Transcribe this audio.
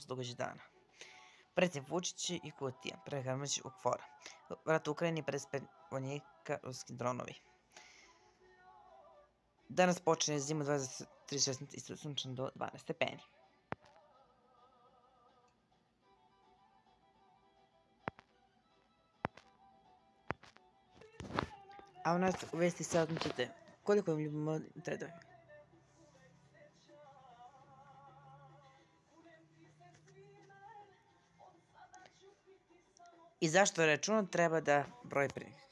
su događaj dana. Predsjednik Vučić i kutija, prehranić u kvora. Rat u Ukrajini bez vojnika, ruski dronovi. Danas počinje zima 23.16 i sunčan do 12 stepeni. A u nas u vesti saznate koliko im ljubimo tredovi. I zašto računat treba da broj